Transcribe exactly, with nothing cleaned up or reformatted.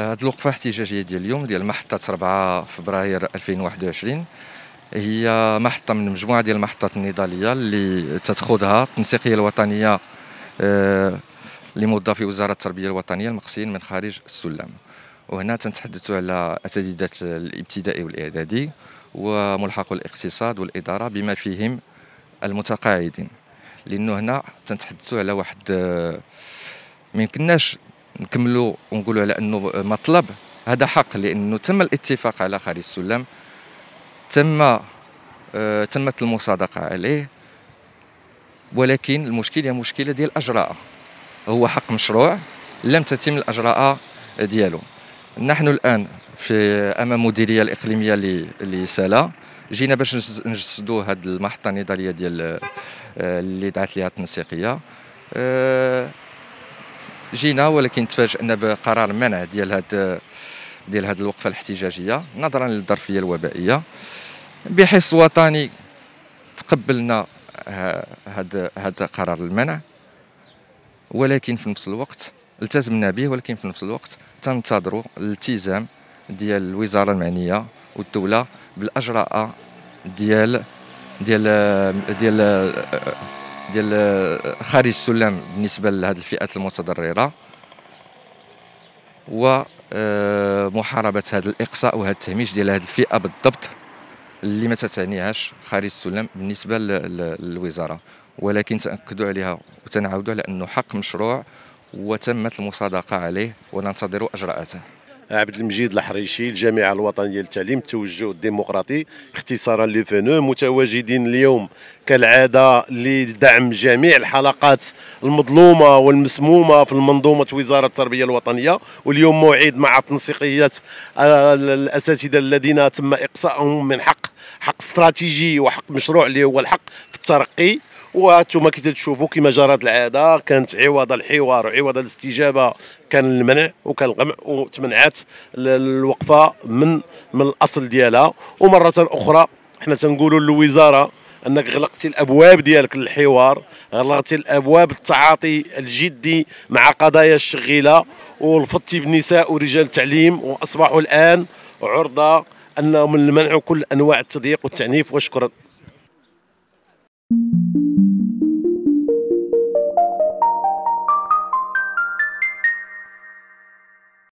هذه الوقفة الاحتجاجية ديال اليوم ديال محطة أربعة فبراير ألفين وواحد وعشرين هي محطة من مجموعة ديال المحطات النضالية اللي تتخوضها التنسيقية الوطنية آه، لموظفي وزارة التربية الوطنية المقصيين من خارج السلم. وهنا تنتحدثوا على أساتذة الابتدائي والإعدادي وملحق الاقتصاد والإدارة بما فيهم المتقاعدين، لأنه هنا تنتحدثوا على واحد آه، ما يمكنناش نكملوا ونقولوا على انه مطلب، هذا حق لانه تم الاتفاق على خارج السلم، تم آه تمت المصادقه عليه، ولكن المشكله هي مشكله ديال الاجراء. هو حق مشروع لم تتم الاجراء ديالو. نحن الان في امام مديريه الاقليميه لسلا، جينا باش نجسدوا هذه المحطه النضاليه ديال آه اللي دعت لها التنسيقيه. آه جينا ولكن تفاجئنا بقرار منع ديال هاد ديال هاد الوقفه الاحتجاجيه نظرا للظرفيه الوبائيه. بحس وطني تقبلنا هذا هذا قرار المنع، ولكن في نفس الوقت التزمنا به، ولكن في نفس الوقت تنتظروا الالتزام ديال الوزاره المعنيه والدوله بالاجراء ديال ديال ديال ديال خارج السلم بالنسبه لهذه الفئات المتضرره، ومحاربه هذا الاقصاء وهذا التهميش ديال هذه الفئه بالضبط اللي ما تتعنيهاش خارج السلم بالنسبه للوزاره. ولكن تاكدوا عليها وتنعاودوا على انه حق مشروع وتمت المصادقه عليه وننتظر اجراءاته. عبد المجيد الحريشي، الجامعة الوطنية للتعليم التوجه الديمقراطي، اختصارا لفنو، متواجدين اليوم كالعادة لدعم جميع الحلقات المظلومة والمسمومة في المنظومة وزارة التربية الوطنية. واليوم موعد مع تنسيقية الأساتذة الذين تم إقصائهم من حق حق استراتيجي وحق مشروع اللي هو الحق في الترقي. وانتم كي تشوفوا كما جرت العاده، كانت عوض الحوار وعوض الاستجابه كان المنع وكان القمع، وتمنعت الوقفه من من الاصل ديالها. ومره اخرى حنا تنقولوا للوزاره انك غلقتي الابواب ديالك للحوار، غلقتي الابواب التعاطي الجدي مع قضايا الشغيله، ورفضتي بالنساء ورجال التعليم، واصبحوا الان عرضه انهم منعوا كل انواع التضييق والتعنيف. وشكرا.